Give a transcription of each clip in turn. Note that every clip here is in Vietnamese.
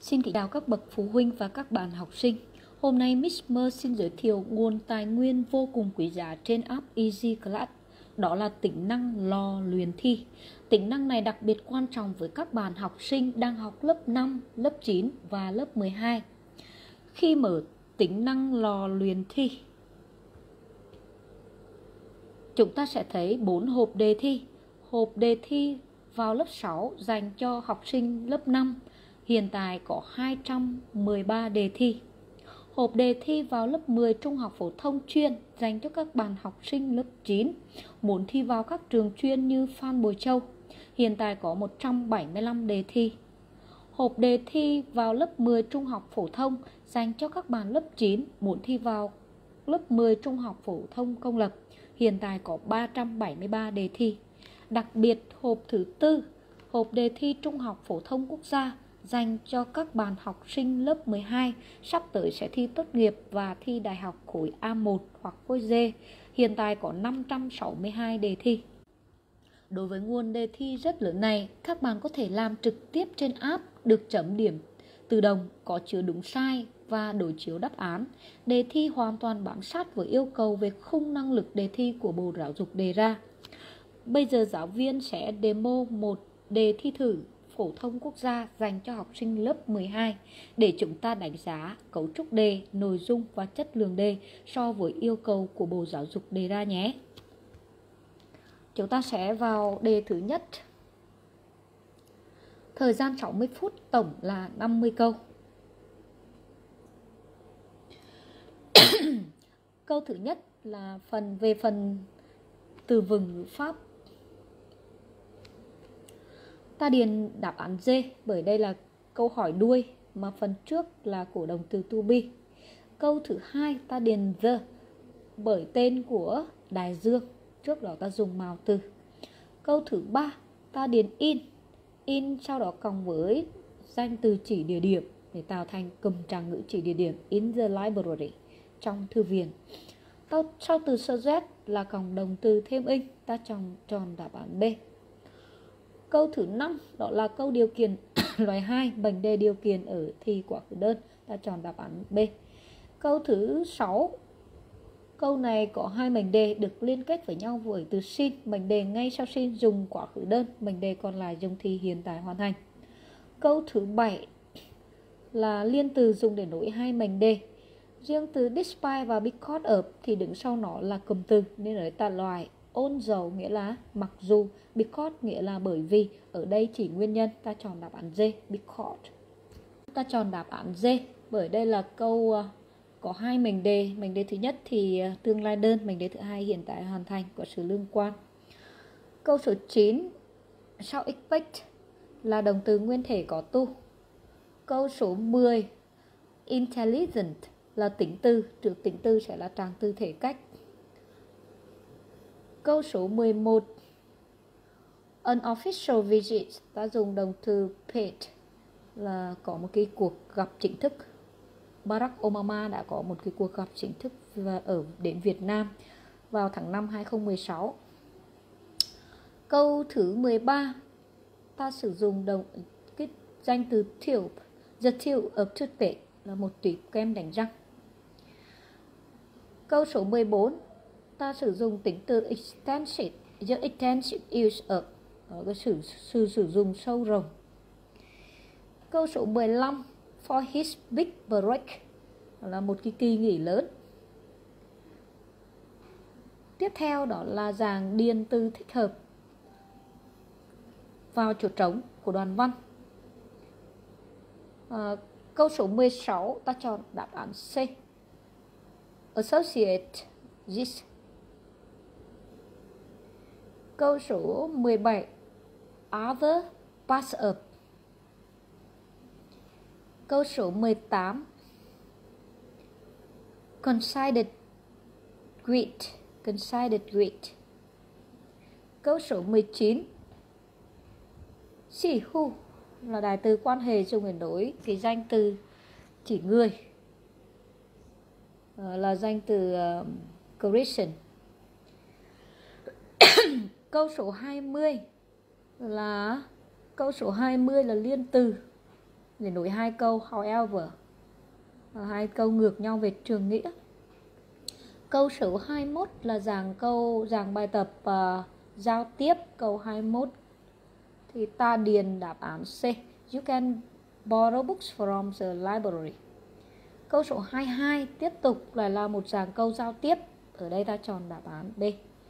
Xin kính chào các bậc phụ huynh và các bạn học sinh. Hôm nay Miss Mơ xin giới thiệu nguồn tài nguyên vô cùng quý giá trên app Easy Class. Đó là tính năng lò luyện thi. Tính năng này đặc biệt quan trọng với các bạn học sinh đang học lớp 5, lớp 9 và lớp 12. Khi mở tính năng lò luyện thi, chúng ta sẽ thấy 4 hộp đề thi. Hộp đề thi vào lớp 6 dành cho học sinh lớp 5. Hiện tại có 213 đề thi. Hộp đề thi vào lớp 10 trung học phổ thông chuyên dành cho các bạn học sinh lớp 9 muốn thi vào các trường chuyên như Phan Bội Châu. Hiện tại có 175 đề thi. Hộp đề thi vào lớp 10 trung học phổ thông dành cho các bạn lớp 9 muốn thi vào lớp 10 trung học phổ thông công lập. Hiện tại có 373 đề thi. Đặc biệt hộp thứ tư, hộp đề thi trung học phổ thông quốc gia dành cho các bạn học sinh lớp 12 sắp tới sẽ thi tốt nghiệp và thi đại học khối A1 hoặc khối D. Hiện tại có 562 đề thi. Đối với nguồn đề thi rất lớn này, các bạn có thể làm trực tiếp trên app, được chấm điểm tự động, có chứa đúng sai và đối chiếu đáp án. Đề thi hoàn toàn bám sát với yêu cầu về khung năng lực đề thi của Bộ Giáo dục đề ra. Bây giờ giáo viên sẽ demo một đề thi thử phổ thông quốc gia dành cho học sinh lớp 12 để chúng ta đánh giá cấu trúc đề, nội dung và chất lượng đề so với yêu cầu của Bộ Giáo dục đề ra nhé. Chúng ta sẽ vào đề thứ nhất. Thời gian 60 phút, tổng là 50 câu. Câu thứ nhất là phần từ vựng ngữ pháp. Ta điền đáp án D bởi đây là câu hỏi đuôi mà phần trước là của động từ to be. Câu thứ hai ta điền the bởi tên của đại dương, trước đó ta dùng màu từ. Câu thứ ba ta điền in sau đó cộng với danh từ chỉ địa điểm để tạo thành cụm trạng ngữ chỉ địa điểm in the library, trong thư viện. Sau từ suggest là cộng động từ thêm in, ta chọn đáp án B. Câu thứ 5 đó là câu điều kiện loại 2, mệnh đề điều kiện ở thì quá khứ đơn, ta chọn đáp án B. Câu thứ 6, câu này có hai mệnh đề được liên kết với nhau với từ sin, mệnh đề ngay sau sin dùng quá khứ đơn, mệnh đề còn lại dùng thì hiện tại hoàn thành. Câu thứ 7 là liên từ dùng để nối hai mệnh đề. Riêng từ despite và because of thì đứng sau nó là cụm từ nên ở ta loại on dầu nghĩa là mặc dù, because nghĩa là bởi vì, ở đây chỉ nguyên nhân, ta chọn đáp án D, because. Ta chọn đáp án D bởi đây là câu có hai mệnh đề. Mệnh đề thứ nhất thì tương lai đơn, mệnh đề thứ hai hiện tại hoàn thành, có sự liên quan. Câu số 9 sau expect là động từ nguyên thể có tu. Câu số 10 intelligent là tính từ, trước tính từ sẽ là trạng từ thể cách. Câu số 11 unofficial visit, ta dùng động từ paid là có một cái cuộc gặp chính thức. Barack Obama đã có một cái cuộc gặp chính thức đến Việt Nam vào tháng 5 2016. Câu thứ 13 ta sử dụng cái danh từ tube, the tube of toothpaste là một tube kem đánh răng. Câu số 14 ta sử dụng tính từ extensive, the extensive use of, cái sự sử dụng sâu rộng. Câu số 15 for his big break là một cái kỳ nghỉ lớn. Tiếp theo đó là dạng điền từ thích hợp vào chỗ trống của đoạn văn. Câu số 16 ta chọn đáp án C, associate this. Câu số 17 other pass up. Câu số 18 considered great. Câu số 19 she who là đại từ quan hệ dùng để đối cái danh từ chỉ người, là danh từ Christian. Câu số 20 là liên từ để nối hai câu however, hai câu ngược nhau về trường nghĩa. Câu số 21 là dạng bài tập giao tiếp. Câu 21 thì ta điền đáp án C. You can borrow books from the library. Câu số 22 tiếp tục lại là một dạng câu giao tiếp. Ở đây ta chọn đáp án D.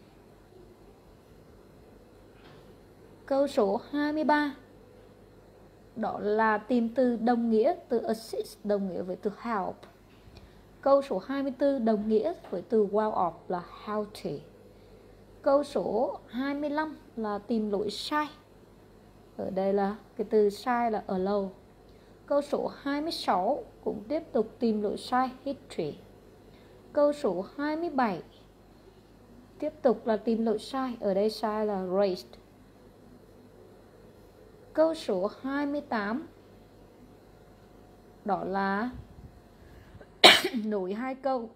Câu số 23 đó là tìm từ đồng nghĩa. Từ assist đồng nghĩa với từ help. Câu số 24 đồng nghĩa với từ well off là healthy. Câu số 25 là tìm lỗi sai. Ở đây là cái từ sai là allow. Câu số 26 cũng tiếp tục tìm lỗi sai history. Câu số 27 tiếp tục là tìm lỗi sai. Ở đây sai là raised. Câu số 28 đó là nối hai câu.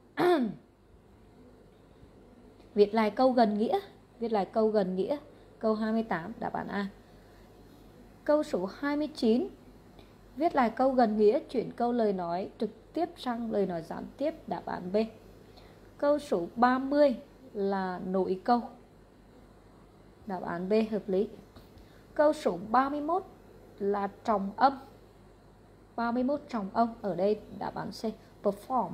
Viết lại câu gần nghĩa. Viết lại câu gần nghĩa. Câu 28 đáp án A. Câu số 29 viết lại câu gần nghĩa, chuyển câu lời nói trực tiếp sang lời nói gián tiếp, đáp án B. Câu số 30 là nối câu, đáp án B hợp lý. Câu số 31 là trọng âm. 31 trọng âm, ở đây đáp án C. Perform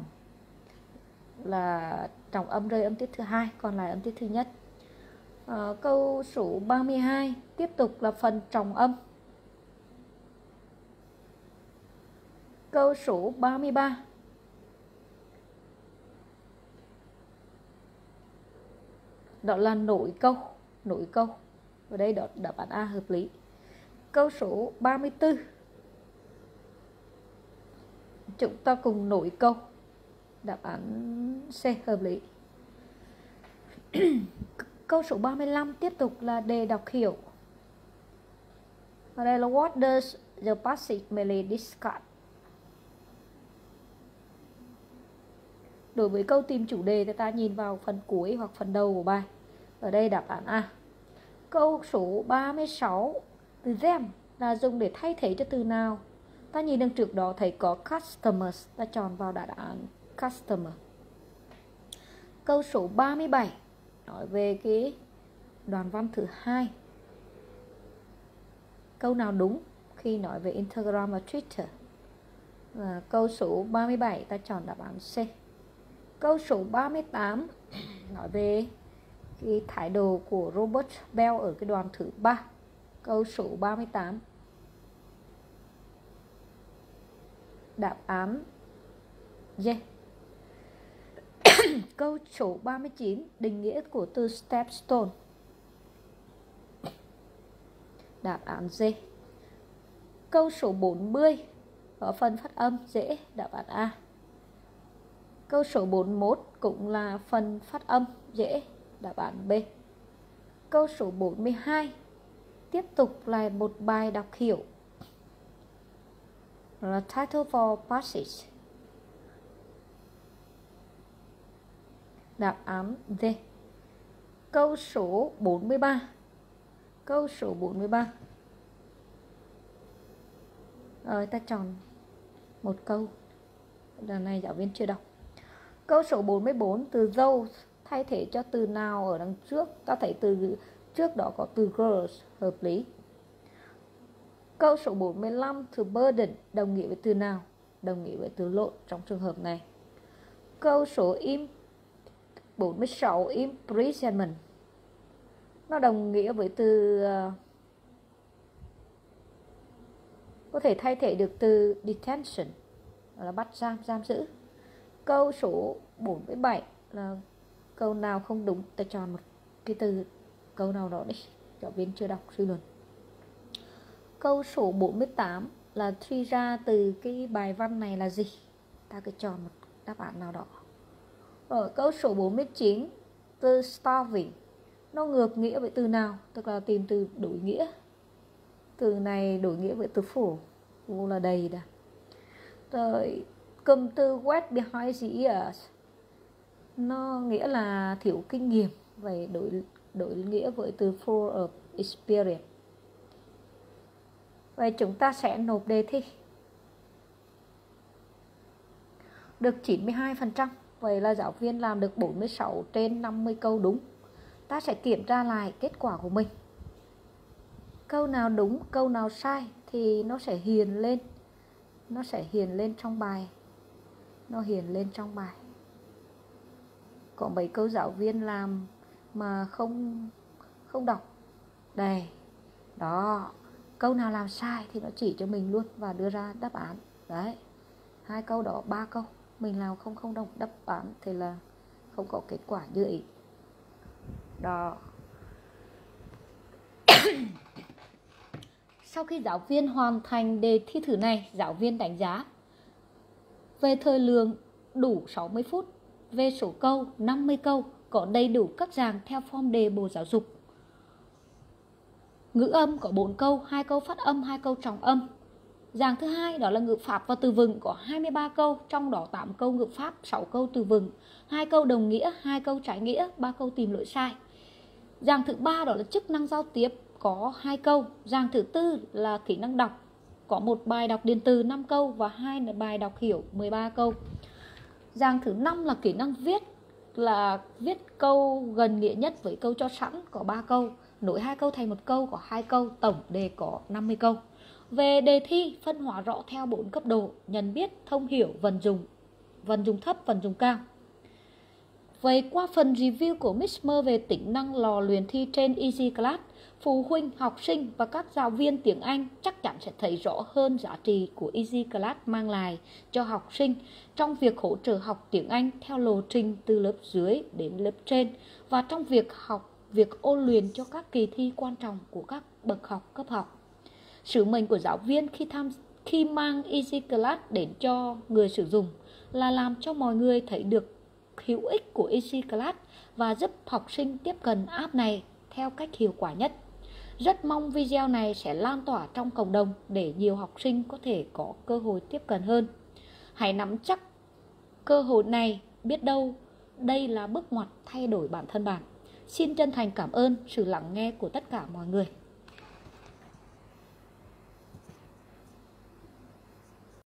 là trọng âm rơi âm tiết thứ hai, còn lại âm tiết thứ nhất. Câu số 32 tiếp tục là phần trọng âm. Câu số 33 đó là nối câu. Nối câu, ở đây đó đáp án A hợp lý. Câu số 34 chúng ta cùng nối câu, đáp án C hợp lý. Câu số 35 tiếp tục là đề đọc hiểu. Ở đây là what does the passage merely discuss. Đối với câu tìm chủ đề thì ta nhìn vào phần cuối hoặc phần đầu của bài. Ở đây đáp án A. Câu số 36 từ them là dùng để thay thế cho từ nào. Ta nhìn đằng trước đó thấy có customers, ta chọn vào đáp án customer. Câu số 37 nói về cái đoạn văn thứ hai. Câu nào đúng khi nói về Instagram và Twitter. Câu số 37 ta chọn đáp án C. Câu số 38 nói về cái thái độ của Robert Bell ở cái đoạn thứ 3. Câu số 38 đáp án D. Câu số 39 định nghĩa của từ stepstone, đáp án D. Câu số 40 có phần phát âm dễ, đáp án A. Câu số 41 cũng là phần phát âm dễ, đáp án B. Câu số 42 tiếp tục là một bài đọc hiểu, là title for passage, đáp án D. Câu số 43. Câu số 43 rồi ta chọn một câu, lần này giáo viên chưa đọc. Câu số 44 từ those thay thế cho từ nào ở đằng trước. Ta thấy từ trước đó có từ girls, hợp lý. Câu số 45 từ burden đồng nghĩa với từ nào? Đồng nghĩa với từ lộn trong trường hợp này. Câu số 46 imprisonment nó đồng nghĩa với từ có thể thay thế được từ detention là bắt giam, giam giữ. Câu số 47 là câu nào không đúng, ta chọn một cái từ câu nào đó đi, giáo viên chưa đọc suy luận. Câu số 48 là truy ra từ cái bài văn này là gì, ta cứ chọn một đáp án nào đó. Ở câu số 49 từ starving nó ngược nghĩa với từ nào, tức là tìm từ đổi nghĩa. Từ này đổi nghĩa với từ full, full là đầy đã. Rồi cụm từ wet behind the ears nó nghĩa là thiếu kinh nghiệm, vậy đổi nghĩa với từ full of experience. Vậy chúng ta sẽ nộp đề thi. được 92%. Vậy là giáo viên làm được 46 trên 50 câu đúng. Ta sẽ kiểm tra lại kết quả của mình. Câu nào đúng, câu nào sai thì nó sẽ hiển lên. Nó sẽ hiển lên trong bài. Nó hiển lên trong bài. Có mấy câu giáo viên làm mà không đọc. Đây. Đó. Câu nào làm sai thì nó chỉ cho mình luôn và đưa ra đáp án. Đấy. 2 câu đó, 3 câu mình làm không đọc đáp án thì là không có kết quả như ý. Đó. Sau khi giáo viên hoàn thành đề thi thử này, giáo viên đánh giá về thời lượng đủ 60 phút, về số câu 50 câu, có đầy đủ các dạng theo form đề Bộ Giáo dục. Ngữ âm có 4 câu, 2 câu phát âm, 2 câu trọng âm. Dạng thứ hai đó là ngữ pháp và từ vựng có 23 câu, trong đó 8 câu ngữ pháp, 6 câu từ vựng, 2 câu đồng nghĩa, 2 câu trái nghĩa, 3 câu tìm lỗi sai. Dạng thứ ba đó là chức năng giao tiếp có 2 câu. Dạng thứ tư là kỹ năng đọc, có một bài đọc điện từ 5 câu và 2 bài đọc hiểu 13 câu. Dạng thứ 5 là kỹ năng viết, là viết câu gần nghĩa nhất với câu cho sẵn có 3 câu, nối 2 câu thành một câu có 2 câu, tổng đề có 50 câu. Về đề thi, phân hóa rõ theo 4 cấp độ: nhận biết, thông hiểu, vận dụng thấp, vận dụng cao. Vậy qua phần review của Miss Mơ về tính năng lò luyện thi trên Easy Class, phụ huynh, học sinh và các giáo viên tiếng Anh chắc chắn sẽ thấy rõ hơn giá trị của Easy Class mang lại cho học sinh trong việc hỗ trợ học tiếng Anh theo lộ trình từ lớp dưới đến lớp trên và trong việc ôn luyện cho các kỳ thi quan trọng của các bậc học cấp học. Sứ mệnh của giáo viên khi mang Easy Class đến cho người sử dụng là làm cho mọi người thấy được hữu ích của Easy Class và giúp học sinh tiếp cận app này theo cách hiệu quả nhất. Rất mong video này sẽ lan tỏa trong cộng đồng để nhiều học sinh có thể có cơ hội tiếp cận hơn. Hãy nắm chắc cơ hội này, biết đâu đây là bước ngoặt thay đổi bản thân bạn. Xin chân thành cảm ơn sự lắng nghe của tất cả mọi người.